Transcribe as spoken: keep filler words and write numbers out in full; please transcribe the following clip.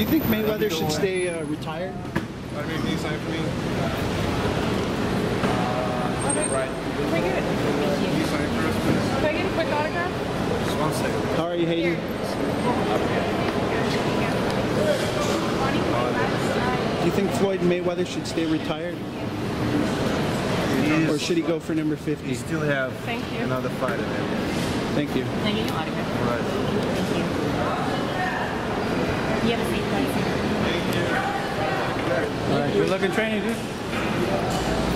you think Mayweather should stay uh, retired? Wladimir, can you sign for me? Uh, okay. Right. Can I get it? Can you sign for us, please? Can I get a quick autograph? Just one second. How are you, Hayden? Do you think Floyd Mayweather should stay retired? He's, or should he go for number fifty? You still have Thank you. another fight in there. Thank you. Can I get your autograph? All right. Thank you. You have a seat, please. Thank you. All right, good looking training, dude.